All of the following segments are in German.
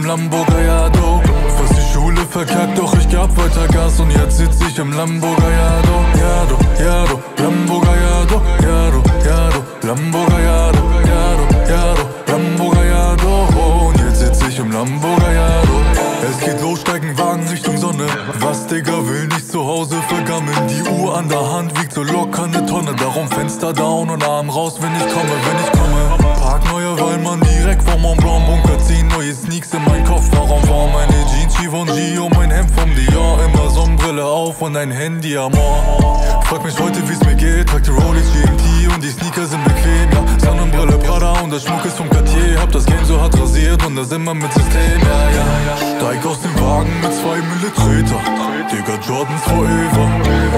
Lambo Gallardo. Fast die Schule verkackt, doch ich gab weiter Gas und jetzt sitz ich im Lambo Gallardo. Yado, Lambo Gallardo, Yado, Lambo Gallardo, Yado, Lambo Gallardo. Und jetzt sitz ich im Lambo Gallardo. Es geht los, steigen Wagen Richtung Sonne. Was, Digga, will nicht zu Hause vergammeln. Die Uhr an der Hand wiegt so locker eine Tonne. Darum Fenster down und Arm raus, wenn ich komme. Park neuer Wallmann direkt vom Mont Blanc. Bunker ziehen, neue Sneaks in mein Kofferraum. War meine Jeans, Givenchy und mein Hemd vom Dior. Immer Sonnenbrille auf und ein Handy am Ohr. Frag mich heute, wie's mir geht. Trag die Rolex GMT und die Sneaker sind bequem. Ja, Sonnenbrille Prada und der Schmuck ist vom Cartier. Hab das Game so hart rasiert und das immer mit System. Ja. Steig aus dem Wagen mit 2 Milliliter. Digga, Jordans forever.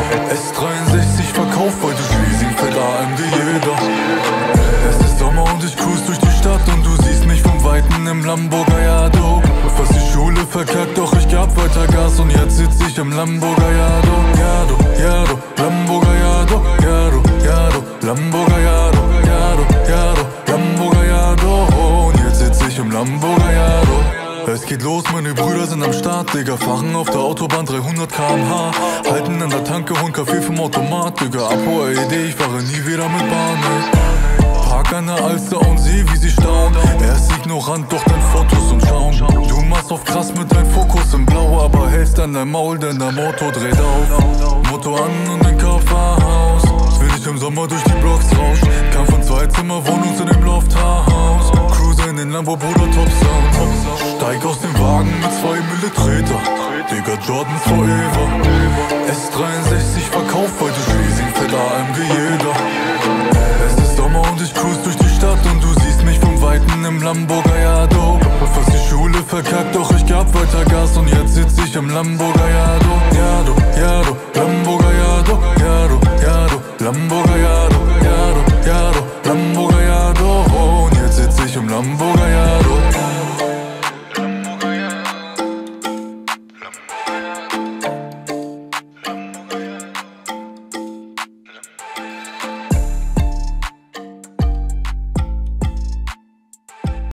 S63 verkauft heute Schlesing, fett AMG jeder. Es ist Sommer und ich cruise durch die Stadt und du siehst mich vom Weiten im Lambo Gallardo. Fast die Schule verkackt, doch ich gab weiter Gas und jetzt sitz ich im Lambo Gallardo. Yado, Lambo Gallardo, Yado, Lambo Gallardo, Yado, Lambo Gallardo. Und jetzt sitz ich im Lambo Gallardo. Es geht los, meine Brüder sind am Start, Digga. Fahren auf der Autobahn 300 km/h. Halten an der Tanke, holen Kaffee vom Automat, Digga. Apo AED, ich fahre nie wieder mit Bahn, ey. Park an der Alster und seh, wie sie staunen. Er ist ignorant, doch dein Fotos und schauen. Du machst auf krass mit deinem Fokus im Blau, aber hältst an dein Maul, denn der Motor dreht auf. Motor an und ein Kofferhaus. Will ich im Sommer durch die Blocks rauschen. Kam von 2-Zimmer-Wohnung zu dem Lofthaus. Cruise in den Lambo, Bruder, Top Sound. Steig aus dem Wagen mit 2 Milliliter. Digga, Jordans forever. S63 verkauft heute Schlesing, fett AMG jeder. Es ist Sommer und ich cruise durch die Stadt und du siehst mich vom Weiten im Lambo Gallardo. Fast die Schule verkackt, doch ich gab weiter Gas und jetzt sitz ich im Lambo Gallardo. Yado, Lambo Gallardo.